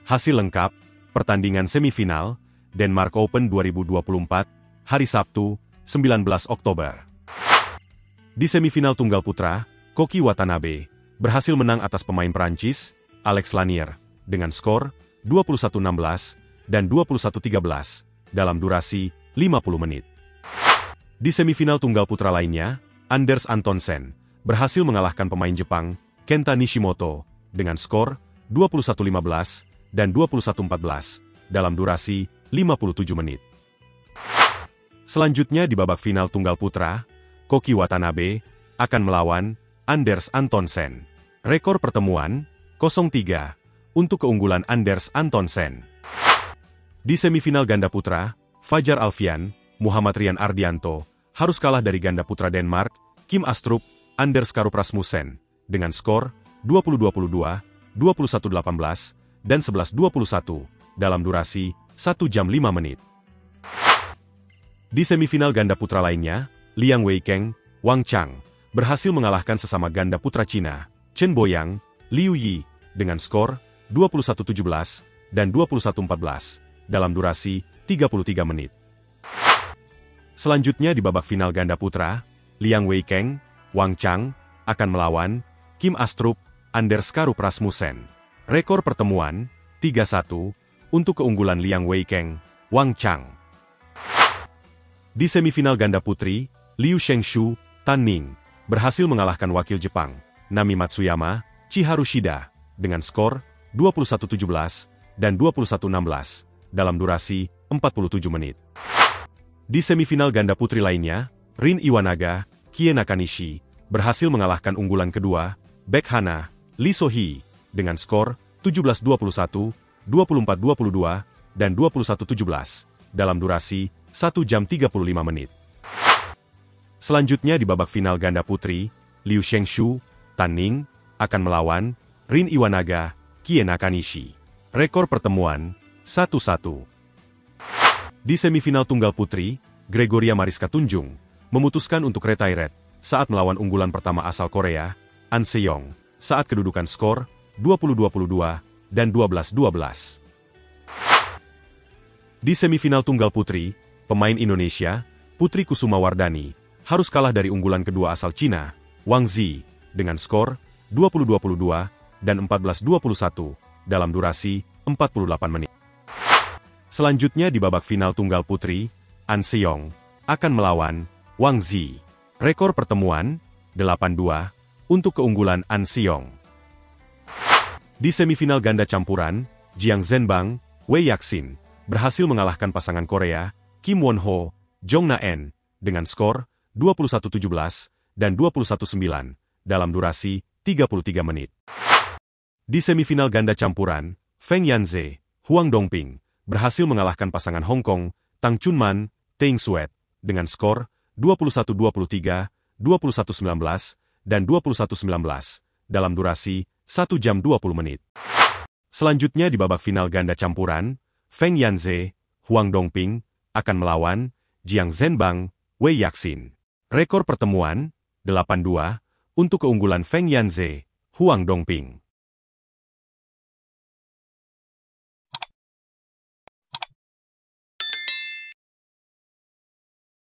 Hasil lengkap, pertandingan semifinal, Denmark Open 2024, hari Sabtu, 19 Oktober. Di semifinal tunggal putra, Koki Watanabe berhasil menang atas pemain Prancis, Alex Lanier, dengan skor 21-16 dan 21-13 dalam durasi 50 menit. Di semifinal tunggal putra lainnya, Anders Antonsen berhasil mengalahkan pemain Jepang, Kenta Nishimoto, dengan skor 21-15 dan 21-14 dalam durasi 57 menit. Selanjutnya di babak final tunggal putra, Koki Watanabe akan melawan Anders Antonsen. Rekor pertemuan 0-3 untuk keunggulan Anders Antonsen. Di semifinal ganda putra, Fajar Alfian, Muhammad Rian Ardianto harus kalah dari ganda putra Denmark, Kim Astrup, Anders Karup Rasmussen dengan skor 20-22, 21-18, dan 11-21 dalam durasi 1 jam 5 menit. Di semifinal ganda putra lainnya, Liang Weikeng, Wang Chang berhasil mengalahkan sesama ganda putra Cina, Chen Boyang, Liu Yi, dengan skor 21-17 dan 21-14 dalam durasi 33 menit. Selanjutnya di babak final ganda putra, Liang Weikeng, Wang Chang akan melawan Kim Astrup, Anders Karup Rasmussen. Rekor pertemuan 3-1 untuk keunggulan Liang Weikeng, Wang Chang. Di semifinal ganda putri, Liu Shengshu, Tan Ning berhasil mengalahkan wakil Jepang, Nami Matsuyama, Chiharu Shida, dengan skor 21-17 dan 21-16 dalam durasi 47 menit. Di semifinal ganda putri lainnya, Rin Iwanaga, Kie Nakanishi berhasil mengalahkan unggulan kedua, Baek Hana, Lee So-hee, dengan skor 17-21, 24-22, dan 21-17 dalam durasi 1 jam 35 menit. Selanjutnya di babak final ganda putri, Liu Shengshu, Tan Ning akan melawan Rin Iwanaga, Kie Nakanishi. Rekor pertemuan 1-1. Di semifinal tunggal putri, Gregoria Mariska Tunjung memutuskan untuk retired saat melawan unggulan pertama asal Korea, An Se-young, saat kedudukan skor 20-22 dan 12-12. Di semifinal tunggal putri, pemain Indonesia, Putri Kusuma Wardani, harus kalah dari unggulan kedua asal Cina, Wang Zi, dengan skor 20-22 dan 14-21 dalam durasi 48 menit. Selanjutnya di babak final tunggal putri, An Se-young akan melawan Wang Zi. Rekor pertemuan 8-2 untuk keunggulan An Se-young. Di semifinal ganda campuran, Jiang Zhenbang, Wei Yaxin berhasil mengalahkan pasangan Korea, Kim Won-ho, Jong Na-en dengan skor 21-17 dan 21-9 dalam durasi 33 menit. Di semifinal ganda campuran, Feng Yanze, Huang Dongping berhasil mengalahkan pasangan Hong Kong, Tang Chunman, Teng Suet dengan skor 21-23, 21-19, dan 21-19 dalam durasi 1 jam 20 menit. Selanjutnya di babak final ganda campuran, Feng Yanze, Huang Dongping akan melawan Jiang Zhenbang, Wei Yaxin. Rekor pertemuan 8-2 untuk keunggulan Feng Yanze, Huang Dongping.